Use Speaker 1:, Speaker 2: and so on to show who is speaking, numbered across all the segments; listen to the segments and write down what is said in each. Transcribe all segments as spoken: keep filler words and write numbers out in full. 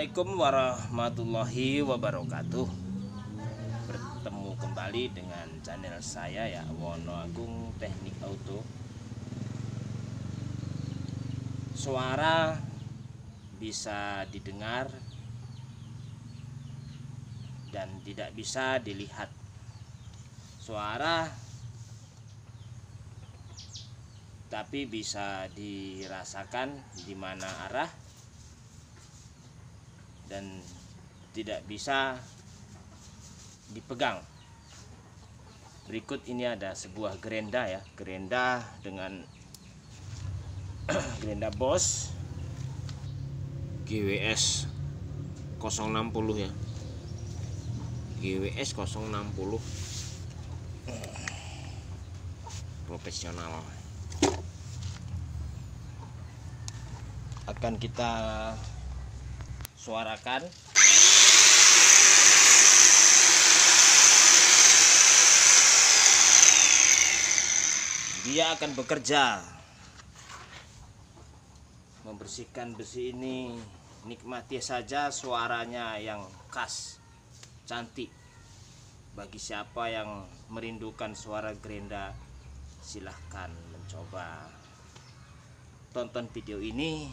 Speaker 1: Assalamualaikum warahmatullahi wabarakatuh. Bertemu kembali dengan channel saya ya, Wono Agung Teknik Auto. Suara bisa didengar dan tidak bisa dilihat. Suara tapi bisa dirasakan di mana arah dan tidak bisa dipegang. Berikut ini ada sebuah gerenda ya, gerenda dengan gerenda Bosch G W S nol enam nol ya, G W S nol enam nol, profesional. Akan kita suarakan. Dia akan bekerja membersihkan besi ini. Nikmati saja suaranya yang khas, cantik. Bagi siapa yang merindukan suara gerenda, silahkan mencoba. Tonton video ini.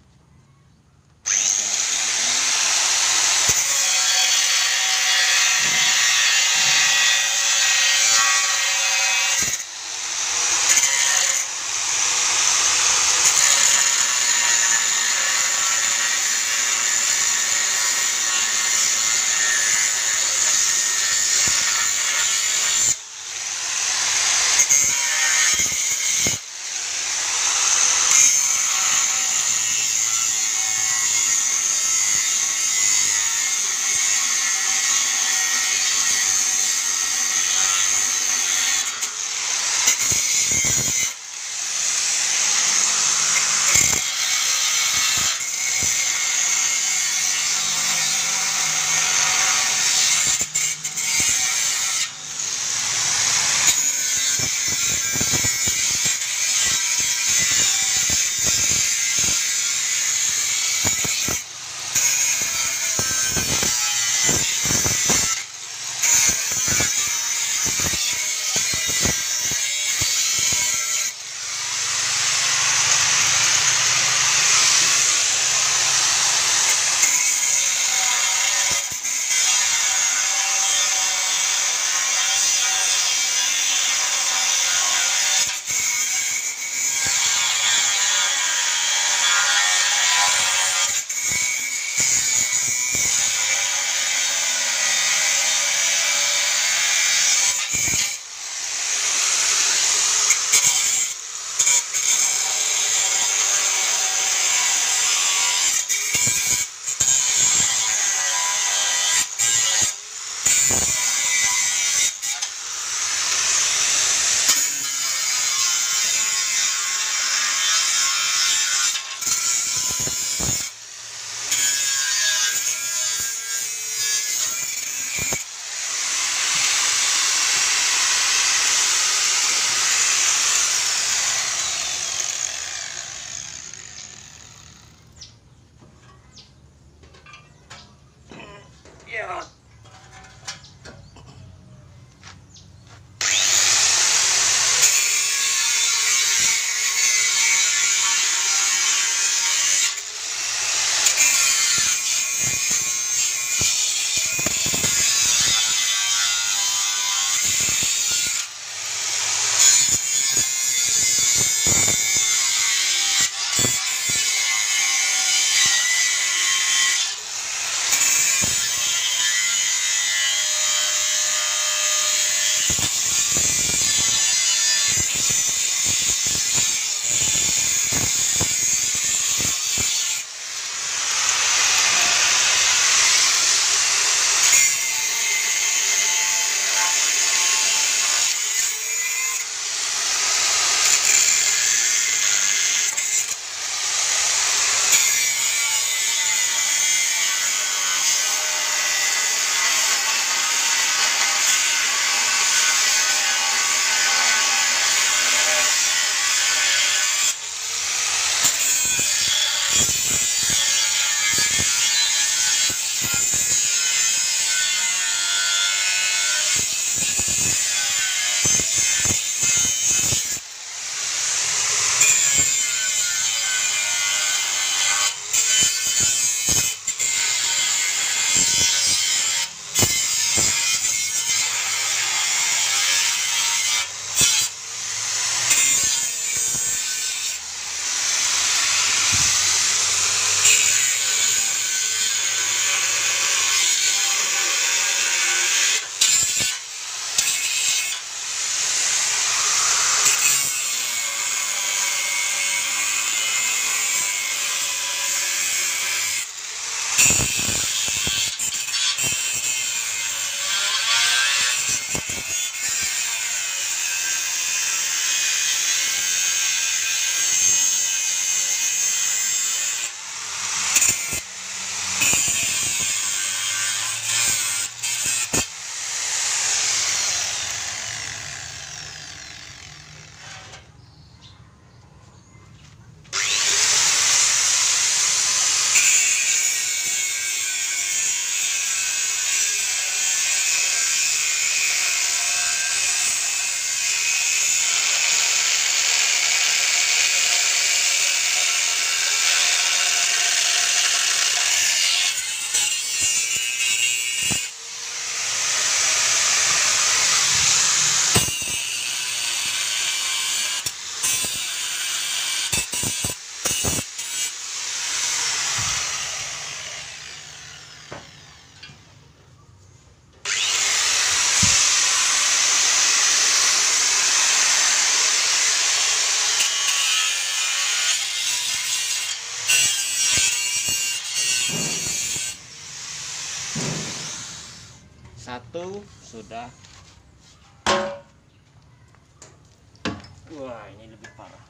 Speaker 1: Ya. satu sudah. Wah, ini lebih parah.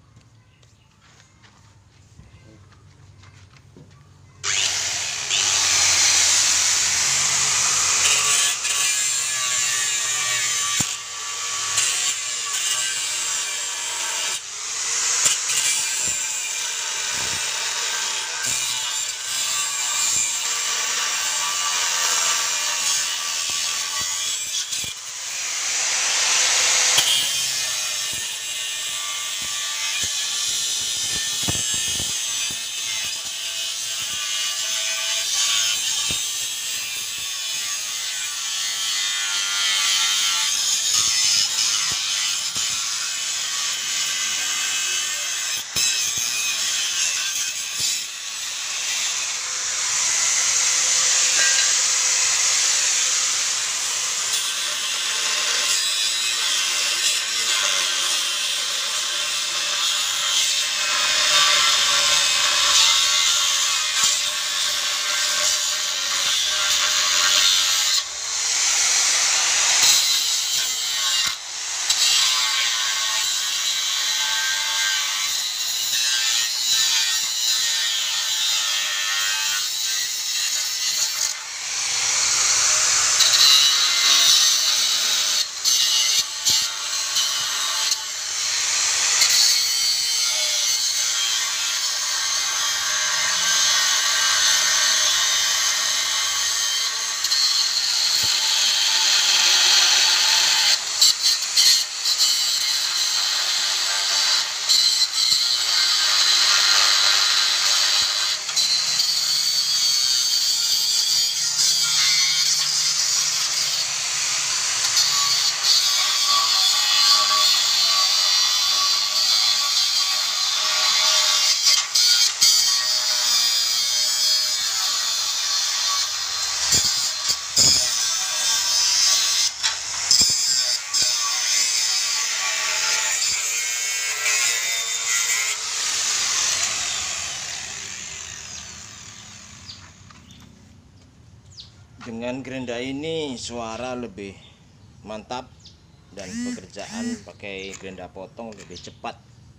Speaker 1: Dengan gerinda ini suara lebih mantap dan pekerjaan pakai gerinda potong lebih cepat.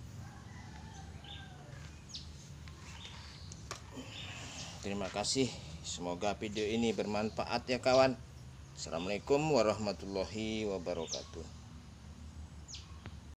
Speaker 1: Terima kasih, semoga video ini bermanfaat ya kawan. Assalamualaikum warahmatullahi wabarakatuh.